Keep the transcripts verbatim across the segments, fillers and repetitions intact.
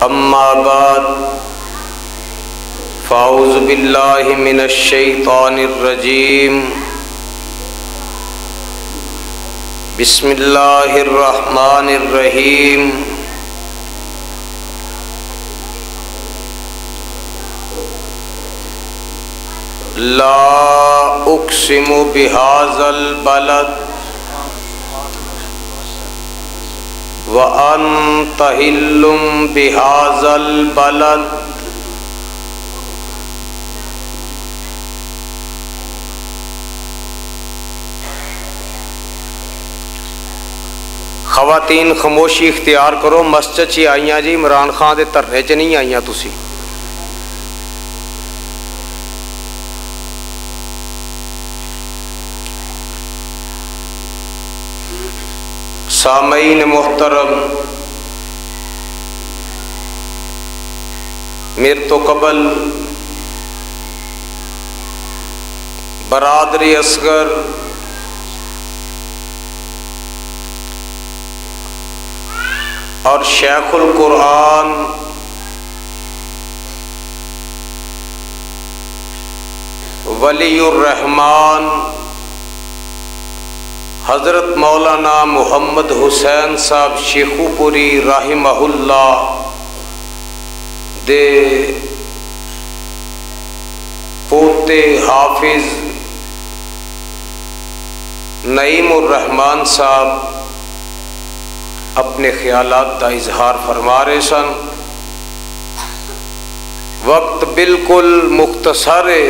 اما بعد فاعوذ باللہ من الشیطان الرجیم بسم اللہ الرحمن الرحیم لا اقسم بہذا البلد وَأَنْتَ حِلٌّ بِهَذَا الْبَلَدِ خواتین خاموشی اختیار کرو، مسجد چی آئیاں جی، عمران خان دے دھرنے چ نہیں آئیاں تسی۔ سامعین محترم، میرے تو قبل برادری اصغر اور شیخ القرآن ولی الرحمن حضرت مولانا محمد حسین صاحب شیخو پوری رحمہ اللہ دے پوتے حافظ نعیم الرحمن صاحب اپنے خیالات کا اظہار فرما رہے سن۔ وقت بالکل مختصر ہے،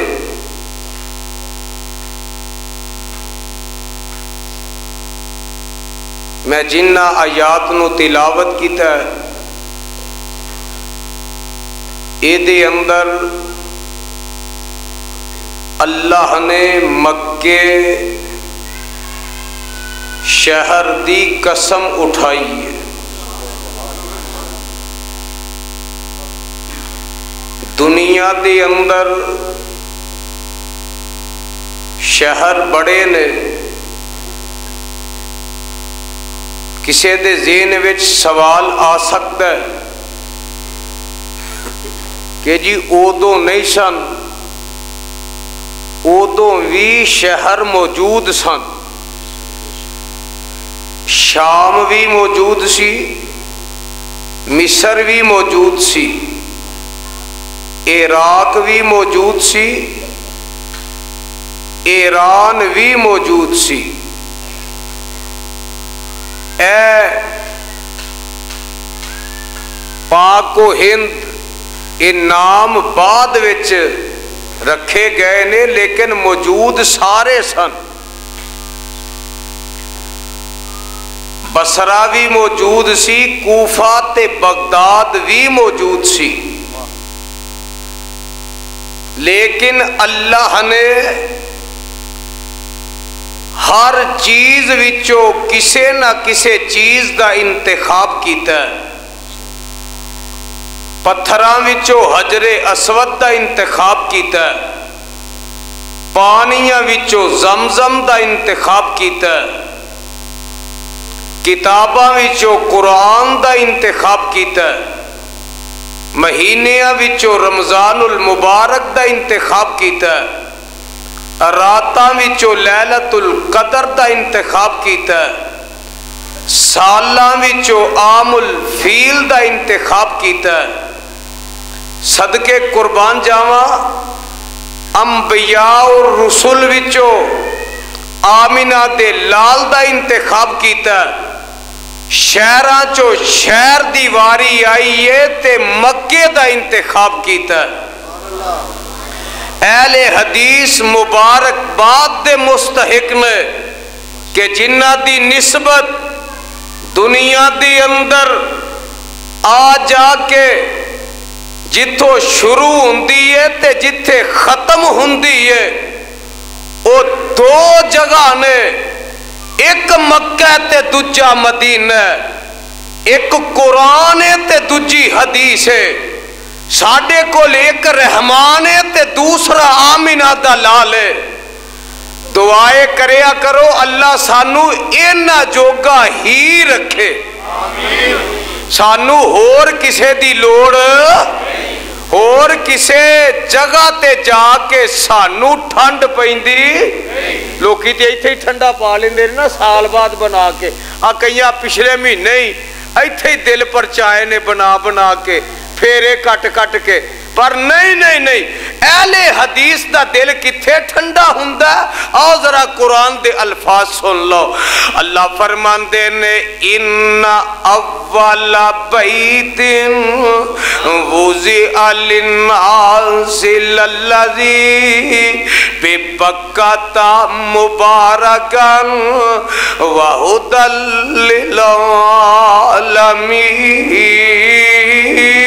میں جنہ آیات نو تلاوت کیتا ہے اے دے اندر اللہ نے مکے شہر دی قسم اٹھائی ہے۔ دنیا دے اندر شہر بڑے نے، کسی دے ذہن وچ سوال آ سکتا ہے کہ جی ادو نہیں سن، ادو بھی شہر موجود سن، شام بھی موجود سی، مصر بھی موجود سی، عراق بھی موجود سی، ایران بھی موجود سی۔ اے پاک و ہند یہ نام بعد وچ رکھے گئے نے، لیکن موجود سارے سن۔ بصرہ بھی موجود سی، کوفہ تے بغداد بھی موجود سی، لیکن اللہ نے ہر چیز وچوں کسے نہ کسے چیز دا انتخاب کیتا ہے۔ پتھراں وچوں حجر اسود دا انتخاب کیتا ہے، پانیاں وچوں زمزم دا انتخاب کیتا ہے، کتاباں وچوں قرآن دا انتخاب کیتا ہے، مہینیاں وچوں رمضان المبارک دا انتخاب کیتا ہے، راتاں وچوں لیلۃ القدر دا انتخاب کیتا ہے، سالاں وچوں عام الفیل دا انتخاب کیتا ہے۔ صدقے قربان جاواں، انبیاء اور رسول وچوں آمینہ دے لال دا انتخاب کیتا ہے۔ شہراں چو شہر دی واری آئی ہے تے مکے دا انتخاب کیتا ہے۔ اہل حدیث مبارک باد دے مستحق نے کہ جنہ دی نسبت دنیا دی اندر آ جا کے جتھوں شروع ہوندی ہے تے جتھے ختم ہوندی ہے، او دو جگہ نے، ایک مکہ تے دوجا مدینہ، ایک قرآن ہے تے دوجی حدیث ہے۔ ساڈے کول ایک رحمان ہے تے دوسرا آمینہ دا لال ہے۔ دعائے کریا کرو اللہ سانو اینا جوگا ہی رکھے۔ सानू होर किसे दी लोड़, होर किसे जगह ते जाके सानू ठंड पैंदी। लोकी ते इत्थे ही ठंडा पा लेंदे ना साल बाद बना के। आ कई पिछले महीने ही इत्थे ही दिल परचाए ने बना बना के फेरे कट कट के। पर नहीं नहीं नहीं, अहले हदीस दा दिल किथे ठंडा हुंदा। आओ जरा कुरान दे अल्फाज सुन लो। अल्लाह फरमांदे ने इन्ना अव्वला बैतिन वुज़िअ लिन्नासि लल्लज़ी बिबक्कता मुबारकन व हुदल लिल आलमीन।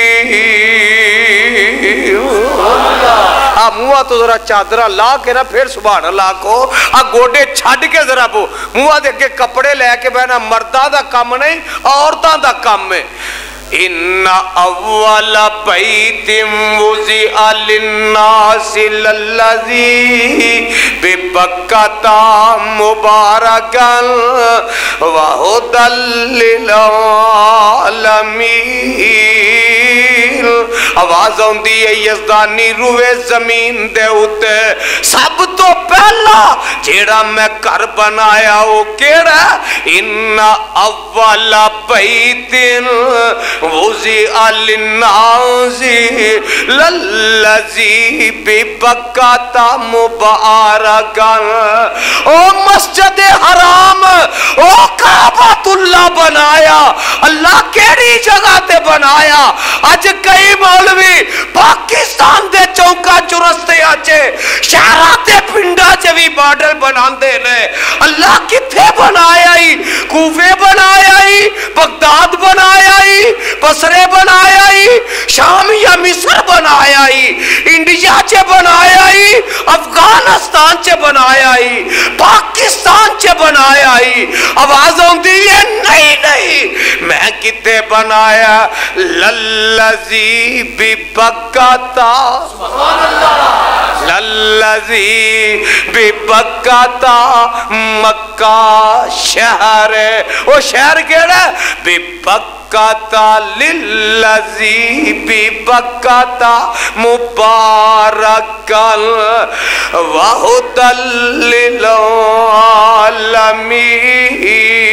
आ मुआ तो जरा चादरा ला के ना फिर सुभान अल्लाह को आ गोडे छड़ के जरा बो मुआ दे अगे कपड़े लैके बहना मर्दा दा काम नहीं औरतां दा काम है। इन्ना अव्वला बैतिम वुज़िअ लिन्नासि लल्लज़ी बिबक्कता मुबारकन व हुदल लिल आलमीन। आवाज आउंदी है यज़दानी रूए जमीन दे उते सब तो पहला जेड़ा मैं घर बनाया वो केड़ा। इन्ना अव्वला बैतिन वुज़िअ लिन्नासि लल्लज़ी बिबक्कता मुबारकन। ओ मस्जिद हराम, ओ काबतुल्लाह बनाया अल्लाह केड़ी जगह ते बनाया। अज कई मौलवी पाकिस्तान दे चौका चुरस्तियां च शहरां ते पिंडां च भी मॉडल बनांदे ने। अल्लाह किथे बनाया ही? कूफे बनाया ही, बगदाद बनाया ही, बसरे बनाया ही, शाम या मिस्र बनाया ही, इंडिया च बनाया ही, अफगानिस्तान च बनाया ही, पाकिस्तान च बनाया ही। आवाज आउंदी है नहीं नहीं, मैं किते बनाया लल्लज़ी बिबक्कता लल्लज़ी बिबक्कता मक्का शहर। वो शहर केड़ा? बिबक्कता लिल्लज़ी बिबक्कता मुबारकन व हुदल लिल आलमीन।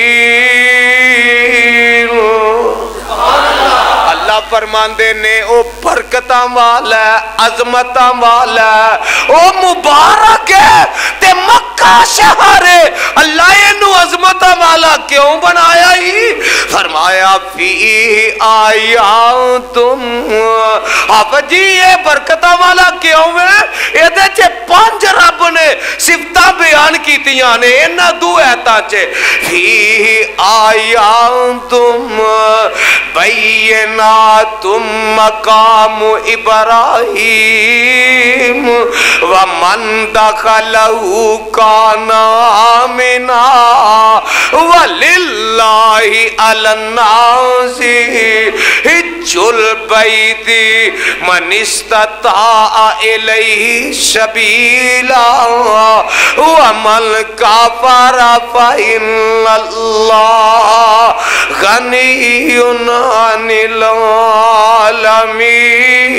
अल्लाह फरमांदे ने ओ बरकतां वाला अजमतां वाला ओ मुबारक है ते मक्का शहर है। अल्लाह इनू अजमतां वाला क्यों बनाया ही? फरमाया फी आया तुम अब जी ये बरकतां वाला क्यों है? एदे च पांच रब ने सिफतां बयान कीतियां ने इन्हां दो आयतां च। फी आया तुम बैना तुम मकाम इब्राहीम व मन दखलहु काना आमिना व लिल्लाहि अलन्नासि हिज्जुल बैति मन इस्तता इलैहि सबीला व मन कफर फइन्नल्लाह गनियुन अनिल आलमीन।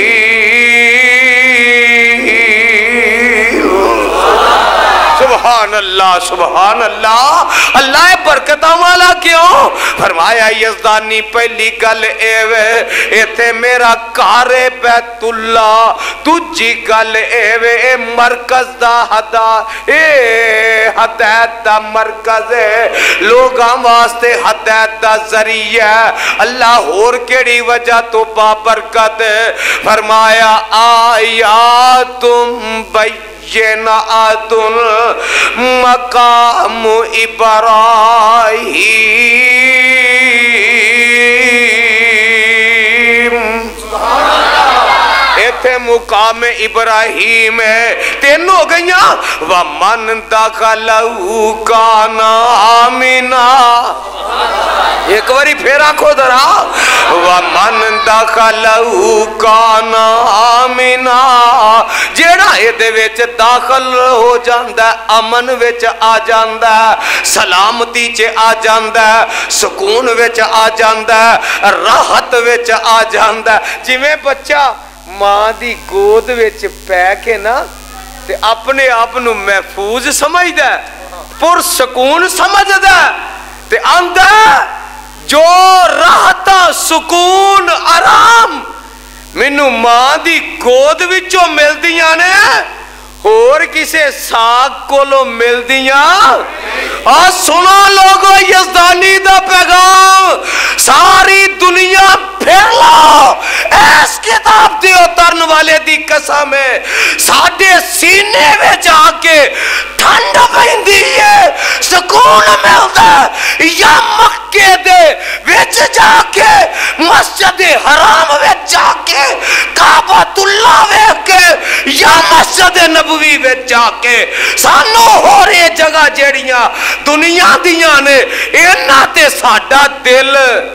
सुभान अल्लाह सुभान अल्लाह। अल्लाह बरकतां वाला क्यों? फरमाया यज़दानी पहली गल एवे इथे मेरा घर है बैतुल्ला। दूजी गल एवे ए मरकज दा हदा ए हदायत दा मरकज है, लोगां वास्ते हदायत दा जरिया। अल्लाह होर केड़ी वजह तो बाबरकत? फरमाया आया तुम बै जनातुल मकाम इब्राहीम। इथे मुकाम इब्राहीम है। तीन हो गई व मन दखलहु काना आमिना एक बारी फिर आखो जरा, वमन दखलहु काना आमिना, जेड़ा इहदे विच दाखल हो जांदा अमन विच आ जांदा, सलामती च आ जांदा, सुकून विच आ जांदा, राहत विच आ जांदा। जिवें बच्चा मां दी गोद विच पै के ना ते अपने आप नू महफूज समझदा, पुरसकून समझदा, ते आंदा जो राहत सुकून आराम मैनू मां दी गोद विचों मिलदियां ने होर किसे साग कोलों मिलदियां। आ सुनो लोगो यज़दानी दा पैगाम, सारी दुनिया फिर लो, इस किताब दे उतरन वाले दी कसम है, साडे सीने विच आके ठंड पैंदी है, सुकून मिलदा, या मक्के दे विच जाके मस्जिद हराम विच जाके काबतुल्लाह वेख के, या मस्जिद नबवी विच जाके सानू होर ये जगह जेड़ियां दुनिया दियां ने इन्हां ते साडा दिल,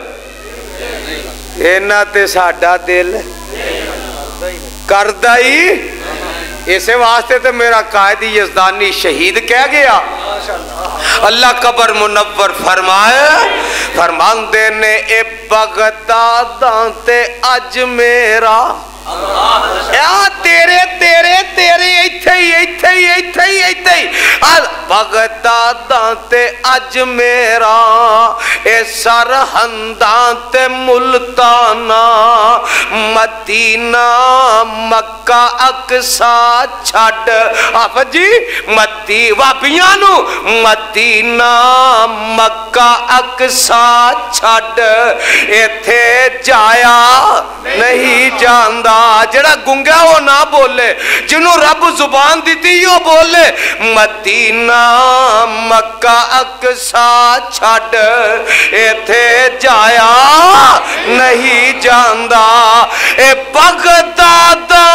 इन्हां ते साडा दिल करदा ही। इसे वास्ते तो मेरा कायदी यज़दानी शहीद कह गया, अल्लाह कबर मुनव्वर फरमाए, फरमांदे ने ए बगदादां ते अज मेरा या तेरे तेरे तेरे इत्थे ही इत्थे ही इत्थे ही इत्थे ही बगदादां ते अज मेरा, ए सरहंदां ते मुल्ताना, मदीना मक्का अक्सा छड़, आप जी मदी वाबियां नू मदीना मक्का अक्सा छड़, इत्थे जाया नहीं जांदा। जेड़ा गुंगा वो ना बोले, जिन्हों रब जुबान दी वो बोले, मदीना मक्का अक्सा छड़, इत्थे जाया नहीं जांदा। ए बगदादा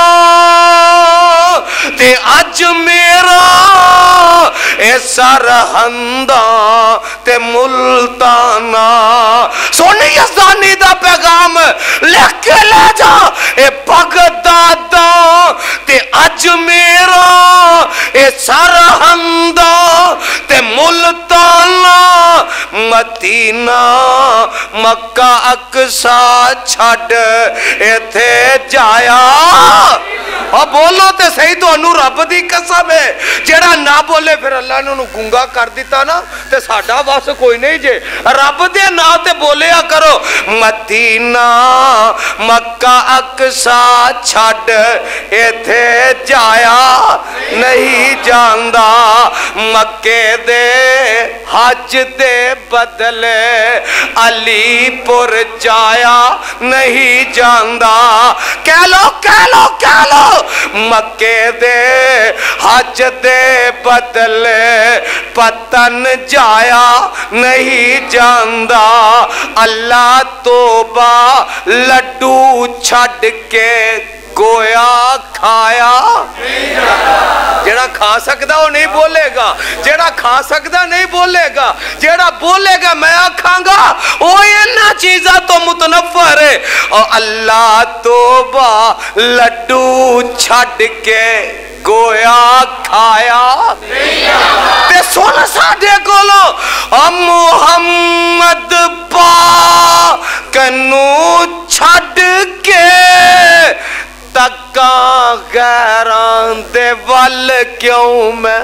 ते अज मेरा, ए सरहंदा ते मुल्ताना। सुन यज़दानी दा पैगाम लिख के ले जा, ए बगदादा ते अज मेरा, ए सरहंदा ते मुल्ताना, मदीना मक्का अक्सा छड़, इत्थे जाया। और बोलो ते सही, तुहानू रब दी कसम है, जेड़ा ना बोले फिर अल्लाह ने उन्हें गुंगा कर दिता ना, ते साडा बस कोई नहीं जे। रब दे नाम ते बोलिया करो, मदीना मक्का अक्सा छड़, इत्थे जाया नहीं जांदा। मक्के दे हज दे बदले अलीपुर जाया नहीं जांदा। कह लो कह लो कह लो, मक्के दे हज दे बदले पतन जाया नहीं जांदा। अल्लाह तोबा लड्डू छड़ के गोया खाया, जेड़ा खा सकदा वो नहीं बोलेगा, जेड़ा खा सकदा नहीं बोलेगा, जेड़ा बोलेगा मैं आखांगा वो इन्हां चीज़ां तो मुतनफ़्फ़र है। और अल्लाह तोबा लड्डू छड़ के गोया खाया। ते सुन साडे कोलों मुहम्मद पाक नू छड़ के तका गैरां दे वल क्यों मैं।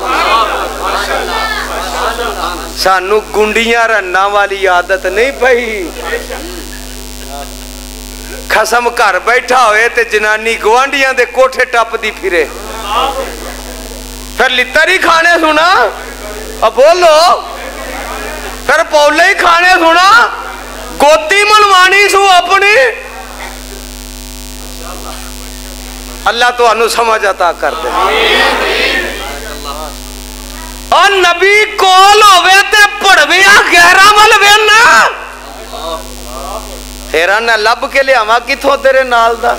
सानू गुंडियां रन्ना वाली आदत नहीं पई। खसम घर बैठा होए ते जनानी गवांढियां दे कोठे टपदी फिरे, फिर लित्तर ही खाने सुना। अब बोलो फिर पौले ही खाने सुना, गोती मनवानी सू अपनी। अल्लाह तो अनु समझ अता कर दे। और नबी कोल होवे ते पड़विया गैरा वल वेना, फिर ना लभ के लियावा किथों तेरे नाल दा।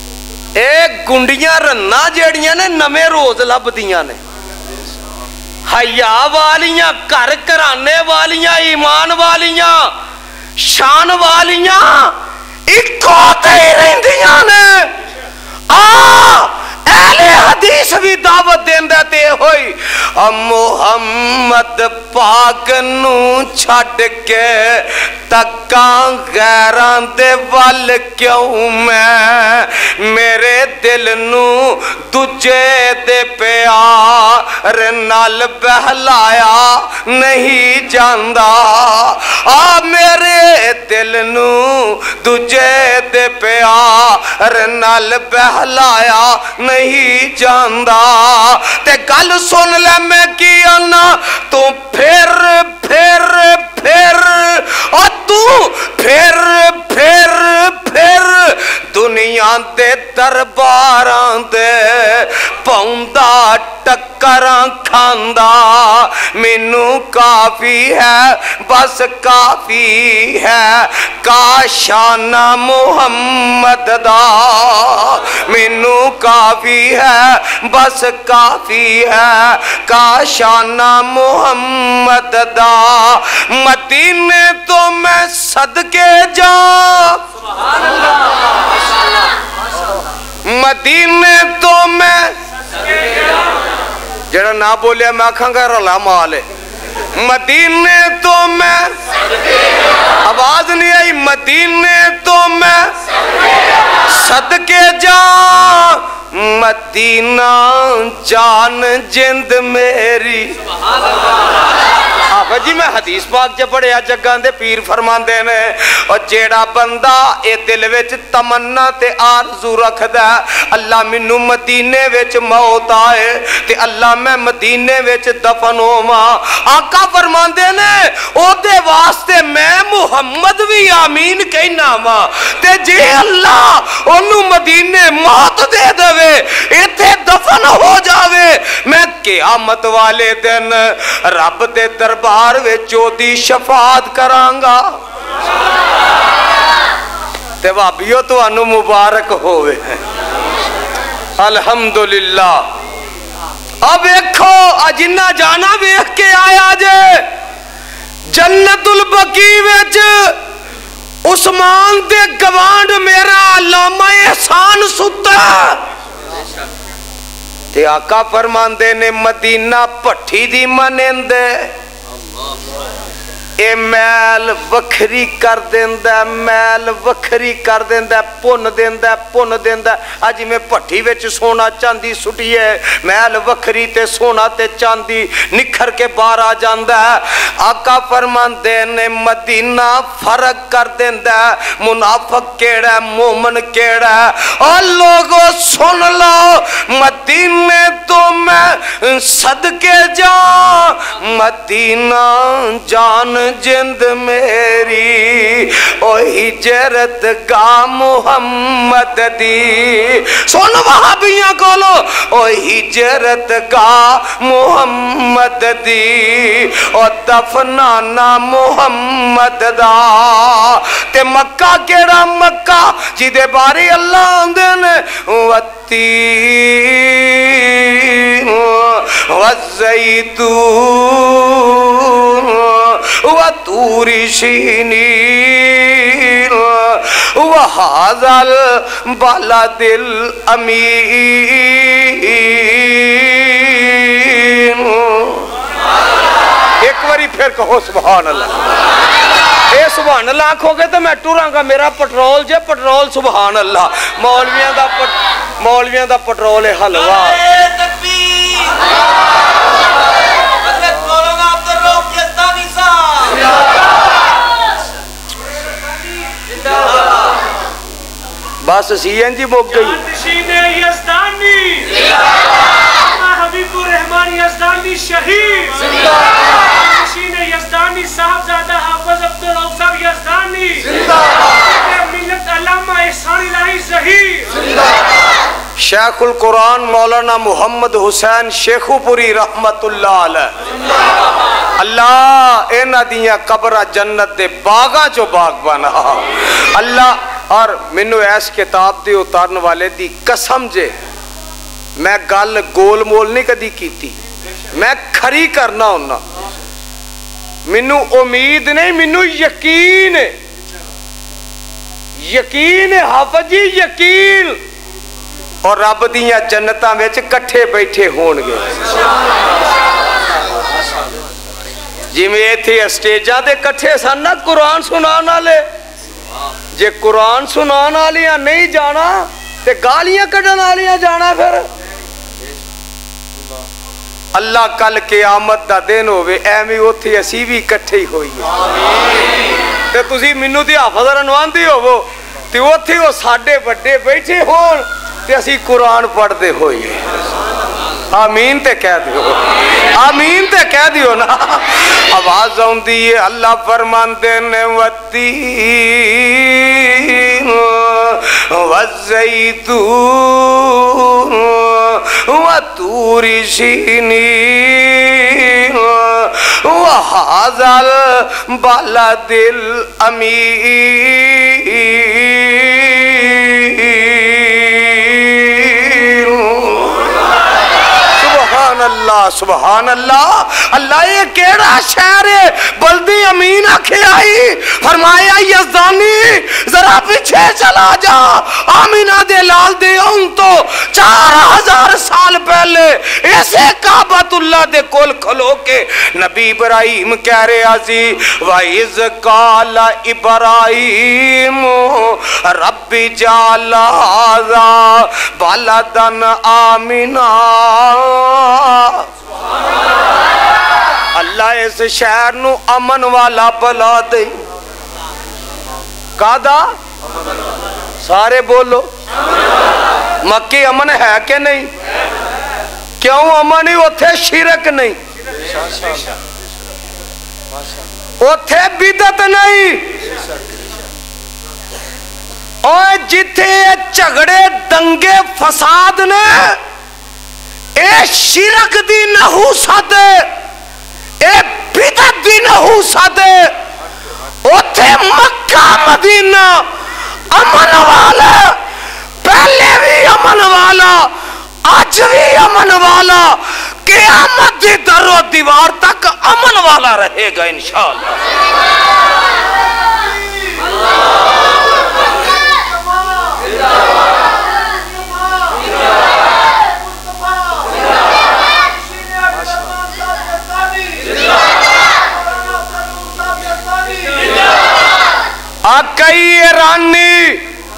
ए गुंडियां रन्ना जेड़ियां ने नवे रोज लभदियां ने, हया वालियां, घर घराने वालियां, ईमान वालियां, शान वालियां इको ते रहिंदियां ने। आ अहले हदीस भी दावत देंदा ते होई मुहम्मद पाक नू छड़ के तक्का गैरां दे वल क्यों मैं, मेरे दिल नू दूजे दे प्यार नाल बहलाया नहीं जांदा। आ मेरे दिल नू दूजे दे प्यार नाल बहलाया नहीं जांदा। ते गल सुन ले मैं की आना, तू फिर फिर फिर और तू फिर फिर फिर दुनिया दे दरबारां दे पौंदा टक्करां खांदा। मैनू काफी है बस काफी है काशाना मुहम्मद दा, मैनू काफी है बस काफी है काशाना मुहम्मद दा। मदीने तो मैं सदके जा, मदीने तो मैं जरा ना बोलिया मैं आखांगा रला माल है। मदीने तो मैं, आवाज नहीं आई, मदीने तो मैं सदके जा, मदीना जान जिंद मेरी। हाँ जी मैं हदीस पाक च पढ़िया जग्गां दे पीर फरमांदे ने और जेड़ा बंदा ए दिल विच तमन्ना ते आरज़ू रखदा अल्लाह मैनू मदीने विच मौत आए ते अल्लाह मैं मदीने विच दफन होवां। आका फरमांदे ने ओदे वास्ते मैं मुहम्मद भी आमीन कहना वा। ते जे अल्लाह ओनू मदीने मौत दे देवे इत्थे दफन हो जावे, मैं क़यामत वाले दिन रब दे दरबार विच ओदी शफाअत करांगा। ते भाभीओ तुहानू मुबारक होवे अल्हम्दुलिल्लाह। अब देखो जिन्ना जाना वेख के आया जे जन्नतुल बकी विच उस्मान दे गवांड मेरा अल्लामा एहसान सुता ते आका फरमांदे ने मदीना भट्ठी दी मनेंदे ए मैल वखरी कर देंदा, मैल वखरी कर देंदा, पुन देंदा पुन देंदा। अज में भट्ठी विच सोना चांदी सुटिए मैल वखरी ते सोना ते चांदी निखर के बाहर आ जांदा है। आका फरमांदे ने मदीना फर्क कर देंदा मुनाफिक केड़ा मोमन केड़ा। और लोगों सुन लो मदीने तो मैं सदके जा, मदीना जान जिंद मेरी ओ हिजरत गा मुहम्मद दी। सुन वहाबियां कोलो ओ हिजरत गा मुहम्मद दी ओ दफनाना मुहम्मद दा। ते मक्का केड़ा मक्का जिदे बारे अल्लाह आंदे ने वती वज़ैतून वतूरी सीनीन वहाज़ल बलदिल अमीन। एक बारी फिर कहो सुभान अल्लाह। ए सुभान अल्लाह आखोगे तो मैं टुरांगा, मेरा पेट्रोल जे पेट्रोल सुभान अल्लाह। मौलवियां दा मौलवियां दा पेट्रोल है हलवा। बस सीएनजी मुक गई। हबीबुर रहमान यज़दानी शहीद, यज़दानी साहबजादा हाफिज अब्दुल रऊफ साहब यज़दानी मिल्लत अल्लामा एहसान इलाही ज़हीर, शेखुल कुरान मौलाना मोहम्मद हुसैन शेखुपुरी रहमतुल्लाह अलैह। अल्लाह इन्हां दियां कब्रां जन्नत दे बागां चो बाग बना अल्लाह। और मैनू इस किताब दे उतारन वाले दी कसम जे मैं गल गोल मोल नहीं कदी कीती, میں کھری کرنا ہونا مینو امید نہیں مینو یقین ہے یقین ہے حافظ جی یقین اور رب دیاں جنتاں وچ کٹھے بیٹھے ہون گے جی میں ایتھے اسٹیجاں دے کٹھے سن نا قرآن سنان والے جے قرآن سنان والیاں نہیں جانا تے گالیاں کڈن والیاں جانا پھر اللہ کل قیامت دا دن ہوئے ایویں اوتھے اسی بھی کٹھے ہی ہوئی تے تسی مینوں تے حافظ رنوان دی ہوو تے اوتھے او ساڈے بڑے بیٹھے ہون تے اسی قرآن پڑھ دے ہوئیے آمین تے کہہ دیو آمین تے کہہ دیو نا آواز آؤندی ہے اللہ فرماندے نے والتین والزیتون وطور سینین وہذا البلد الامین اللہ سبحان اللہ اللہ یہ کیڑا شہر ہے بلدی امین آکھے آئی فرمایا یزدانی ذرا پیچھے چلا جا آمینہ دے لال دے ان تو چار ہزار سال پہلے ایسے کعبۃ اللہ دے کول کھلو کے نبی ابراہیم کہہ رہے آزی وَإِذْ قَالَ إِبْرَاهِيمُ رَبِّ جَعَلَ هَذَا بَلَدًا آمِنًا اللہ اس شہر نو امن والا بلا دے کادا سارے بولو مکی امن ہے کہ نہیں کیوں امن ہی اتھے شرک نہیں اتھے بدعت نہیں اور جتھے جھگڑے دنگے فساد نے اے شرک دی نحوست اے بدعت دی نحوست اتھے مکہ مدینہ امن والا پہلے بھی امن والا آج بھی امن والا قیامت دی در و دیوار تک امن والا رہے گا انشاءاللہ آقائی رانی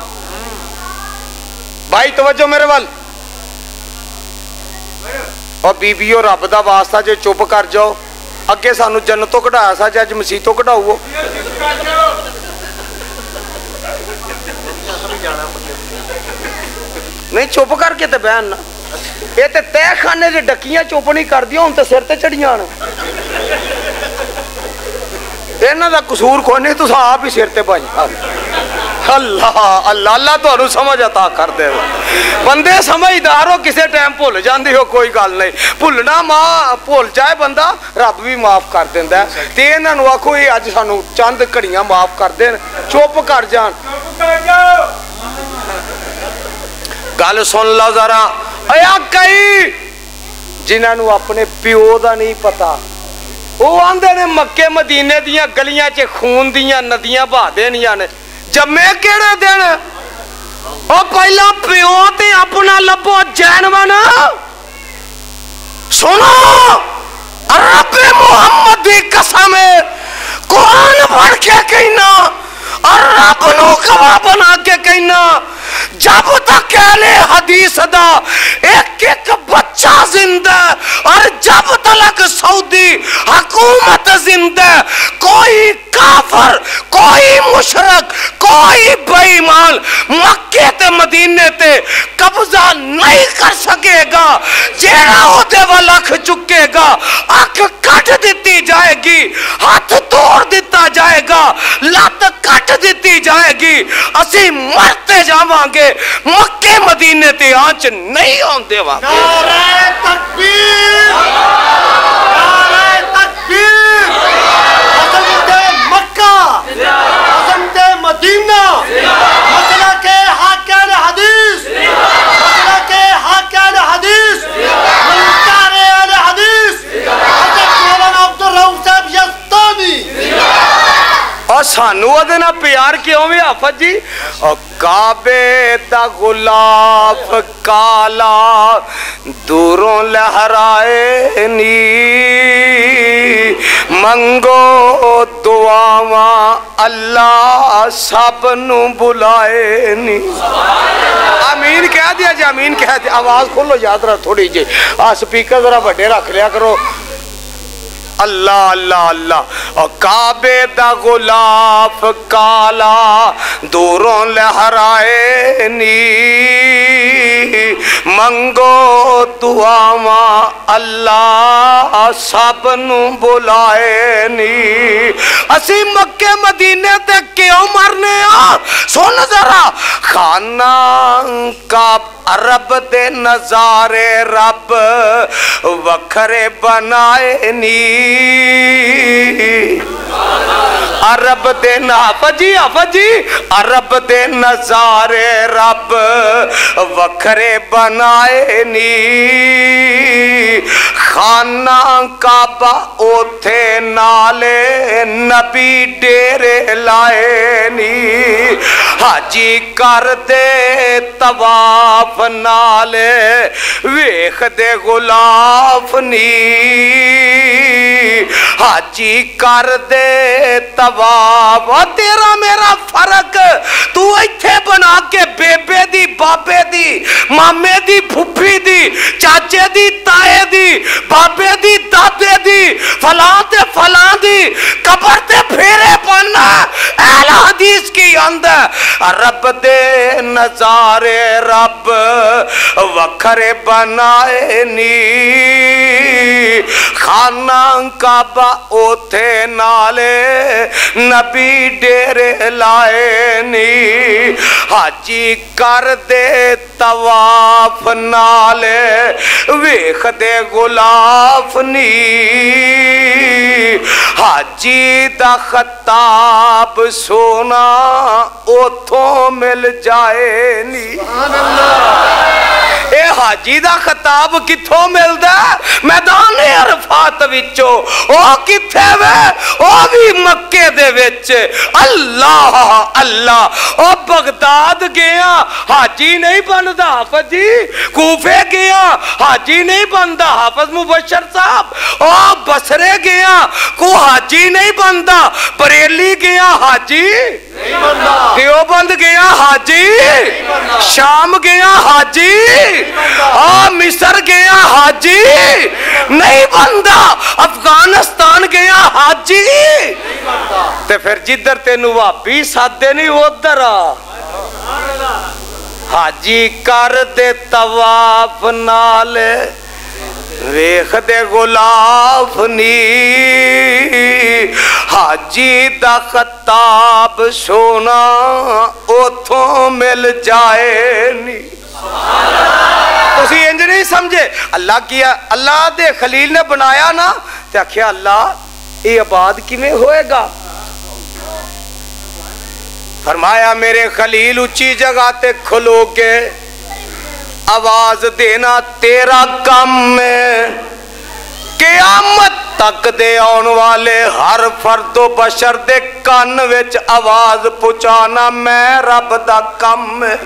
بھائی توجہ میرے وال اور بی بیو رب دا واسطہ جے چپ کر جاؤ اگے سانو جنتوں کڑھایا سا جے اج مسیتوں کڑھاؤ نہیں چپ کر کے تے بہن نا یہ تے تہ خانے جے ڈکیاں چپ نہیں کر دیا ہوں تے سر تے چڑھیاں اینا دا قصور کوئی نہیں تو آپ ہی سر تے بھائی اللہ اللہ اللہ تو انہوں سمجھ عطا کر دے بندے سمجھدار ہو کسے ٹائم بھول جاندی ہو کوئی گل نہیں بھولنا ماں بھول جائے بندہ رب بھی معاف کر دیندا ہے تے انہاں نوں آکھو یہ اج سانوں چند گھڑیاں معاف کر دین چپ کر جان گل سن لو ذرا ایا کئی جنہاں نوں اپنے پیو دا نہیں پتا وہ آندے نے مکے مدینے دیاں گلیاں چے خون دیاں ندیاں بہا دینیاں نے جمے کیڑے دن او پہلا پیو تے اپنا لبو جینون سنو رب محمد دی قسم ہے قرآن پڑھ کے کہنا اور رب نو گواہ بنا کے کہنا جب تک اہل حدیث دا ایک ایک بچہ زندہ اور جب تک سعودی حکومت زندہ کوئی کافر کوئی مشرک کوئی بے ایمان مکے تے مدینے تے قبضہ نہیں کر سکے گا جیڑا ہوتے والک چکے گا اکھ کٹ دیتی جائے گی ہاتھ توڑ دیتا جائے گا لات کٹ دیتی جائے گی اسی مرتے جاواں گے مکے مدینے تے آنچ نہیں ہوندے واقع نعرہ تکبیر نعرہ تکبیر عظمت مکہ عظمت مدینہ مسئلہ کے حاکم حدیث مسئلہ کے حاکم حدیث منکر حدیث सानू ओदे नाल प्यार क्यों वे आफत जी? काबे दा गुलाफ काला दूरों लहराए नी, मंगो दुआवा अल्लाह सब नू बुलाए नी। आमीन कह दिया जी, आमीन कह दिया। आवाज खोलो याद रहा थोड़ी जी, आ स्पीकर जरा बड़े रख लिया करो। अल्लाह अल्लाह अल्लाह। और काबे दा गुलाफ काला दूरों लहराए नी, मंगो दुआवा अल्लाह सब नू बुलाए नी। असी मक्के मदीने ते क्यों मरने आ? सुन जरा, खाना का अरब दे नजारे रब वखरे बनाए नी। अरब दे ना जी आफत जी, अरब दे नजारे रब वखरे बनाए नी। खाना काबा ओथे नाले नबी डेरे लाए नी। हाजी कर दे तवाफ नाले वेख दे गुलाफ नी। हाजी कर दे तवाफ। तेरा मेरा फर्क तू इत्थे बना के बेबे दी, बाबे दी, मामे दी, फुफी दी, चाचे दी, ताए दी, बाबे दी, दादे दी, फलां ते फलां दी कबर ते फेरे पाना। अहले हदीस की अंदर रब दे नजारे रब वखरे बनाए नी। खाना काबा ओथे नाले नबी डेरे लाए नी। हाजी कर दे तवाफ नाले वेख दे गुलाफ नी। हाजी दा खताब सोना ओथों मिल जाए नी। ए हाजी दा खताब किथों मिलदा? मैदान अरफात विचों। ओ किथे वे? ओ भी मक्के दे विच। अल्लाह अल्लाह। ओ बगदाद गया हाजी नहीं बनदा हाफिज जी। कूफे गया हाजी नहीं बनदा हाफिज मुबशर साहब। ओ बसरे गया को हाजी नहीं बनदा। बरेली गया हाजी नहीं बनदा। देवबंद गया हाजी, शाम गया हाजी, आ मिस्र गया हाजी नहीं बनदा। अफगानिस्तान गया हाजी ते फिर जिधर तेनू भाभी सादे नहीं उधर हाजी कर दे तवाफ नाल वेख दे गुलाफ नी। हाजी दा खताब सोना ओथों मिल जाए नी। तुसी इंज नहीं समझे? अल्लाह किया, अल्लाह दे खलील ने बनाया ना ते आख्या अल्लाह ये आबाद किवें होएगा? फरमाया मेरे खलील उच्ची जगह ते खलो के आवाज देना तेरा काम है। क़यामत तक दे आने वाले हर फर्दो बशर दे कान विच आवाज पहुंचाना मैं रब दा काम है।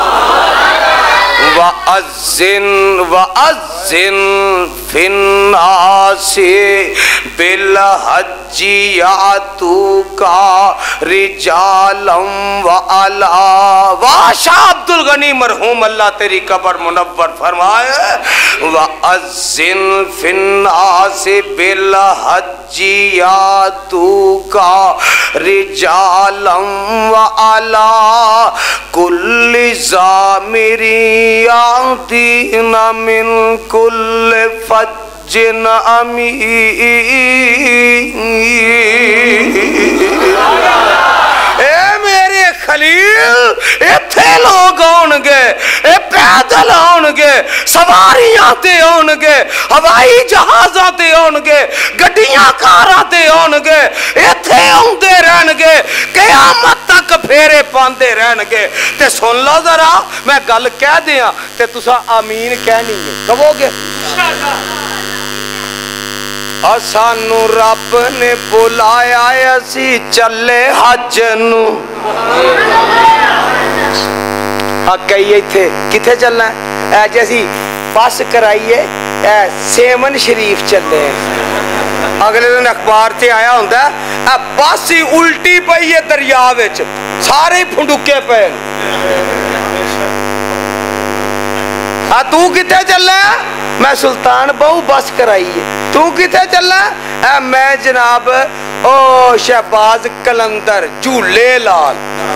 वअज़्ज़िन वअज़्ज़िन फिन्नासी बिल हज्जी यातूका रिजालम व अला। वाह शाह अब्दुल गनी मरहूम अल्लाह तेरी कब्र मुनव्वर फरमाए। वअज़्ज़िन फिन्नासी बिल हज्जी यातूका रिजालम व अला कुल्ली ज़ामिरी यातीना मिन कुल्ले फज्जिन अमी। ए मेरे खलील इत्थे लोग आउणगे, ए पैदल आउणगे, सवारियां ते आउणगे, हवाई जहाज़ां ते आउणगे, गड्डियां कारां ते आउणगे, इत्थे आउंदे रहणगे, क़यामत तक फेरे पांदे रहणगे। ते सुन लो जरा मैं गल कह दियां ते तुसा आमीन कहनी है, कहोगे? اور سانو رب نے بلایا اسی چلے حج نو کئی تھے کتنے چلنا ہے جیسی بس کرائیے سیمن شریف چلے اگلے دن اخبار سے آیا ہوتا ہے بس ہی الٹی پئی ہے دریا وچ سارے پھنڈکے پے تو کتنے چلنا ہے میں سلطان بہو بس کرائی ہے تو کتنے چلنا ہے میں جناب او شہباز کلندر جھولے لال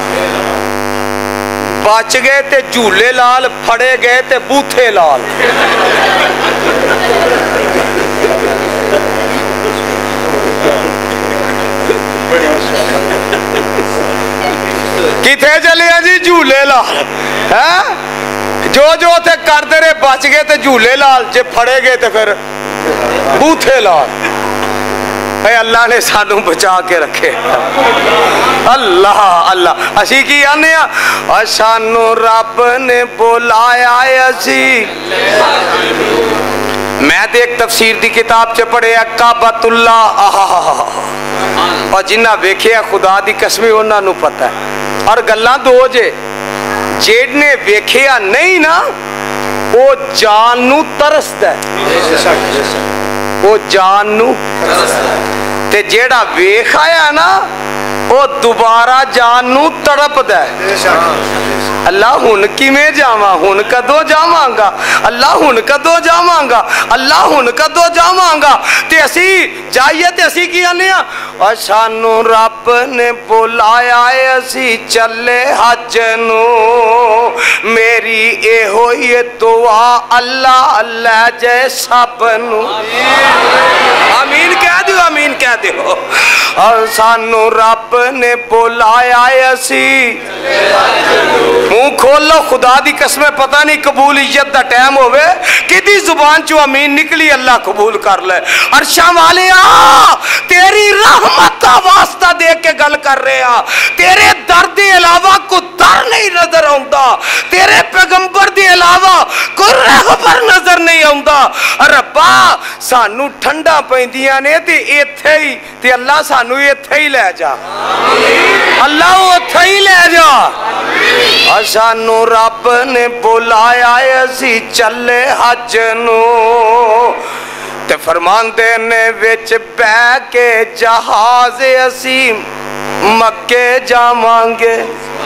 بچ گئے تے جھولے لال پھڑے گئے تے بوتھے لال کتنے چلے ہیں جی جھولے لال جو جو تھے کرتے رہے بچ گئے تے جھولے لال جے پھڑے گئے تے پھر بوتھے لال اے اللہ نے سانوں بچا کے رکھے اللہ اللہ اسی کی آنے ہیں سانوں رب نے بلایا اسی میں تے ایک تفسیر دی کتاب چے پڑھے کعبۃ اللہ اور جنہ ویکھے خدا دی قسمی انہاں نو پتہ ہے اور گلاں دو جے جیڑنے ویکھیا نہیں نا وہ جان نو ترسدا ہے وہ جان نو تے جیڑا ویکھ آیا نا وہ دوبارہ جان نو تڑپدا ہے اللہ ہن کیویں جاواں ہن کدوں جاواں گا اللہ ہن کدوں جاواں گا اللہ ہن کدوں جاواں گا تے اسی جائیے تے اسی کی آنے ہاں سانوں رب نے بلایا اسی چلے حج نو میری اے ہوئی دعا اللہ اللہ جے سب نو آمین کہہ دیو آمین کہہ دیو اور سانوں رب نے بلایا اسی منہ کھول لو خدا دی قسمیں پتہ نہیں قبولیت دا ٹائم ہوئے کدی زبان چو امین نکلی اللہ قبول کر لے عرشاں والے آ تیری رحمت کا واسطہ دے کے گل کر رہے آ تیرے درد علاوہ کو در نہیں نظر آؤندا تیرے پیغمبر دی علاوہ کوئی رہبر نظر نہیں آؤندا ربا سانو ٹھنڈا پیندیاں نے تے ایتھے ہی تے اللہ سانو ایتھے ہی لے جا اللہ ایتھے ہی لے جا سانو رب نے بلایا اسی چلے حج نو تے فرماندے نے وچ بہ کے جہاز اسی مکے جاواں گے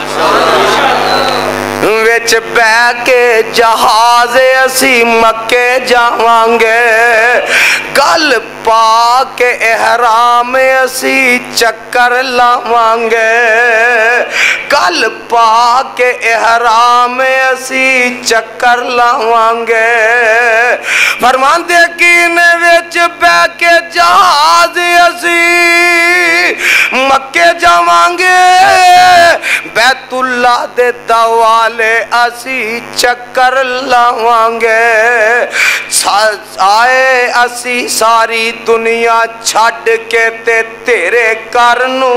وچ بہ کے جہاز اسی مکے جاواں گے گل پا کے احرام اسی چکر لاواں گے گل پا کے احرام اسی چکر لاواں گے فرماندے کینے وچ بہ کے جہاز اسی مکے جاواں گے بیت اللہ دے دوالے اسی چکر لاواں گے آئے اسی ساری دنیا چھڈ کے تے تیرے کرنو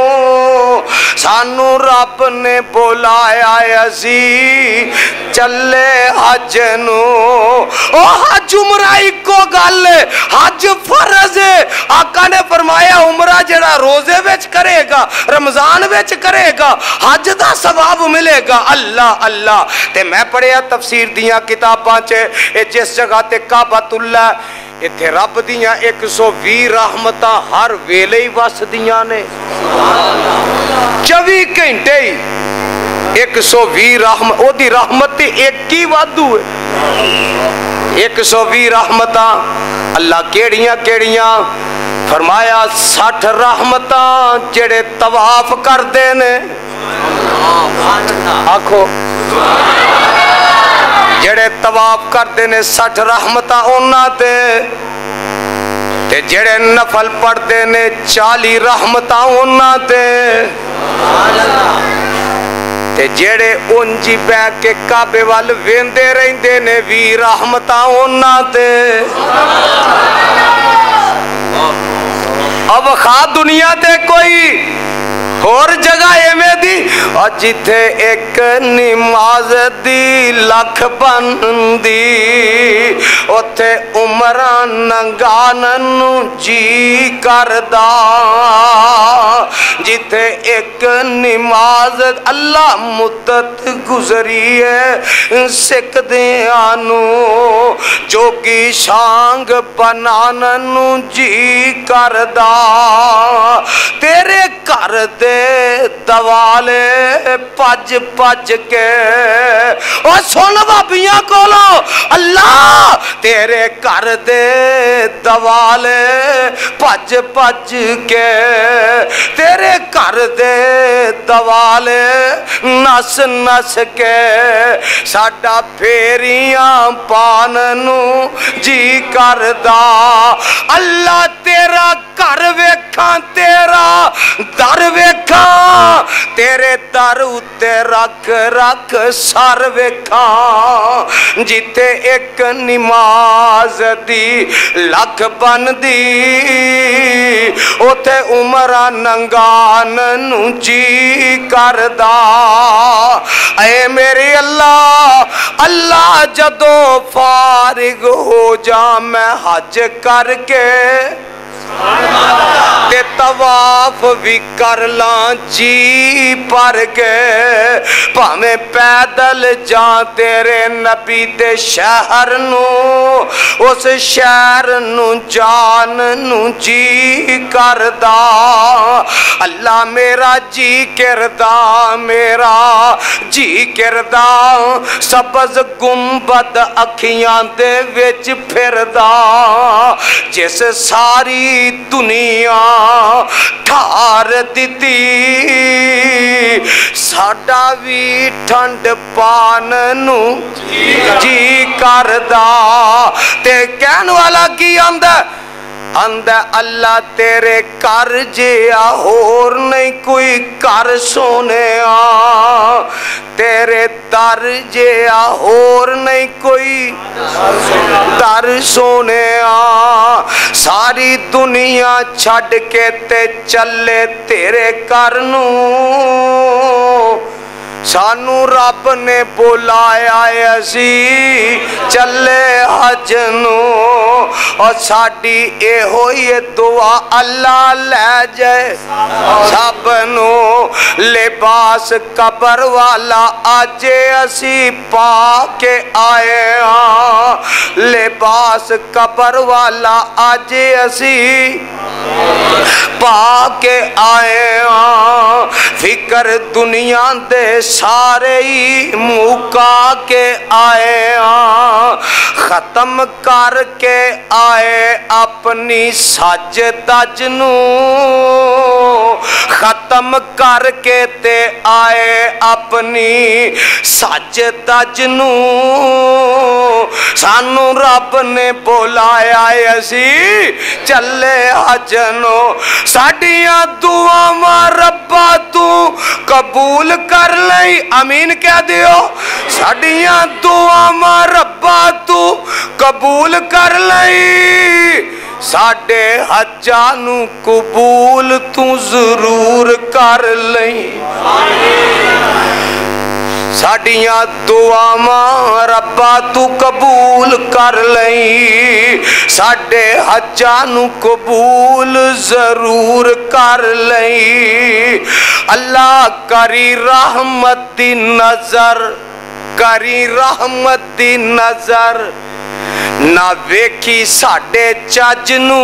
سانو رب نے بلایا اسی چلے حج نو او حج عمرہ اکو گل حج فرض ہے آقا نے فرمایا عمرہ جڑا روزے وچ کرے گا رمضان وچ کرے گا حج دا ثواب ملے گا اللہ اللہ تے میں پڑھیا تفسیر دیاں کتاباں چے جس جگہ تے کعبۃ اللہ اتھے رب دیاں ایک سو وی رحمتاں ہر ویلے ہی وس دیاں نے چوبی گھنٹے ہی ایک سو وی رحمت او دی رحمت تے ایک ہی وادو ہے ایک سو وی رحمتاں اللہ کیڑیاں کیڑیاں فرمایا سٹھ رحمتاں جڑے طواف کر دے نے آکھو جڑے طواف کر دے نے سٹھ رحمتاں اونا تے تے جڑے نفل پڑھ دے نے چالی رحمتاں اونا تے تے جڑے انجی بہ کے کعبے وال ویندے رہندے نے وی رحمتاں اونا تے اب خواہ دنیا تے کوئی اور جگہ ایویں دی اور جتھے ایک نماز دی لکھ بندی اوتھے عمراں ننگانن جی کردا جتھے ایک نماز اللہ مدت گزری ہے سکھ دیانو جوگی شانگ بنانن جی کردا تیرے کر دے دوالے پج پج کے اور سن بابیاں کولو اللہ تیرے کر دے دوالے پج پج کے تیرے کر دے دوالے نس نس کے ساڈا پھیریاں پاننو جی کردا اللہ تیرا کر ویکھاں تیرا در ویکھاں تیرے در اتے رکھ رکھ سر ویکھاں جتے ایک نماز دی لکھ بن دی اوتھے عمرہ ننگانن جی کردا اے میرے اللہ اللہ جدو فارغ ہو جا میں حج کر کے تے طواف بھی کر لان جی پر کے پامیں پیدل جان تیرے نبی دے شہر نو اس شہر نو جان نو جی کردا اللہ میرا جی کردا میرا جی کردا سبز گنبد اکھیاں دے وچ پھردا جس ساری دنیا ٹھار دیتی ساڈا بھی ٹھنڈ پاننو جی کردا تے کہن والا کی آندا آندا اللہ تیرے کر جیا ہور نہیں کوئی کر سونے آ تیرے در جیا ہور نہیں کوئی در سونے آ ساری دنیا چھڑ کے تے چلے تیرے کرنو سانو رب نے بلایا اسی چلے حج نو اور ساڈی اے ہوئی دعا اللہ لے جائے سب نو لباس قبر والا آجے اسی پا کے آئے ہاں لباس قبر والا آجے اسی پا کے آئے ہاں فکر دنیا دے سارے ہی مکا کے آئے ہاں ختم کر کے آئے اپنی سج دج نو ختم کر کے تے آئے اپنی سج دج نو سانو رب نے بلایا اسی چلے حج نو ساڈیاں دعاواں ربا تو قبول کر لئی امین کہہ دیو ساڈیاں دعاواں ربا تو قبول کر لئی ساڈے حجانو قبول تو ضرور کر لئی ساڈیاں دعاواں ربا تو قبول کر لئی ساڈے حجانو قبول ضرور کر لئی اللہ کری رحمت دی نظر کری رحمت دی نظر نہ ویکھی ساڈے چج نو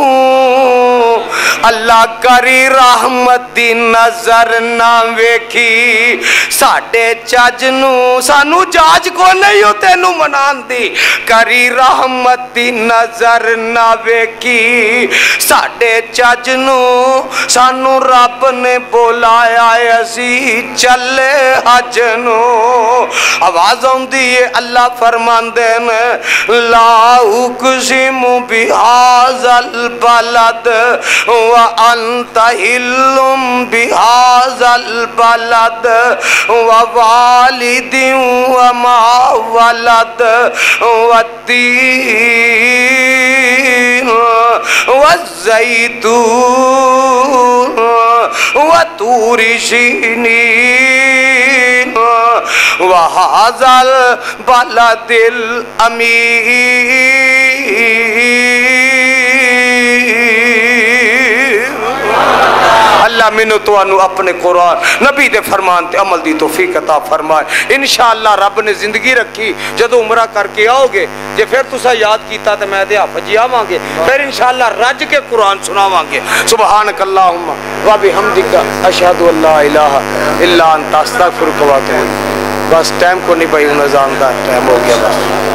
اللہ کری رحمت دی نظر نہ ویکھی ساڈے چج نو سانو جاج کو نہیں ہو تینو منان دی کری رحمت دی نظر نہ ویکھی ساڈے چج نو سانو رب نے بلایا اسی چلے حج نو آواز ہوندی ہے اللہ فرماندے نے لا اقسم بهذا البلد وانت حل بهذا البلد ووالد وما ولد والتين والزيتون وطور سینین وہذا البلد الامین۔ اللہ مینوں تانوں اپنے قرآن نبی دے فرمان تے عمل دی توفیق عطا فرمائے۔ انشاءاللہ رب نے زندگی رکھی جدو عمرہ کر کے آؤ گے جے پھر تسا یاد کیتا تے میں دے حافظ آواں گے، پھر انشاءاللہ رج کے قرآن سناواں گے۔ سبحانک اللہم و بحمدک اشہد ان لا الہ الا انت استغفرک و اتوب۔ بس ٹائم کو نہیں بھائی، اذان دا ٹائم ہو گیا بس۔